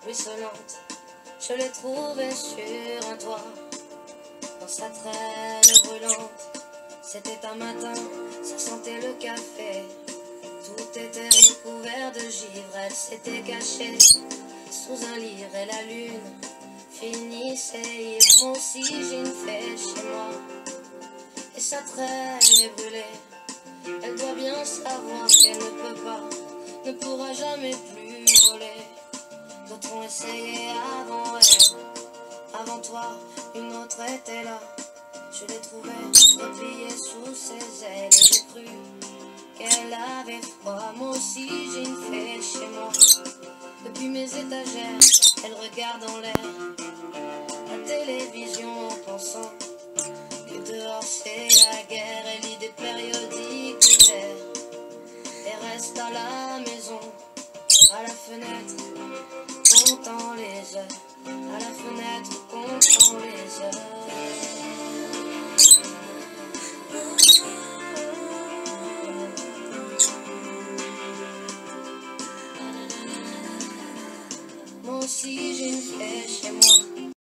ruisselante. Je l'ai trouvée sur un toit, dans sa traîne brûlante. C'était un matin, ça sentait le café. Tout était recouvert de givre, elle s'était cachée sous un livre et la lune finissait ivre. Moi aussi j'ai une fée chez moi, et sa traîne est brûlée. Elle doit bien savoir qu'elle ne peut pas, ne pourra jamais plus voler. D'autres ont essayé avant elle, avant toi, une autre était là. Je l'ai trouvée repliée sous ses ailes et j'ai cru qu'elle avait froid. Moi aussi j'ai une fée chez moi. Depuis mes étagères, elle regarde en l'air la télévision en pensant que dehors c'est la guerre. Elle lit des périodiques d'hiver et reste à la maison, à la fenêtre, comptant les heures. À la fenêtre, comptant les heures. Moi aussi j'ai une fée chez moi.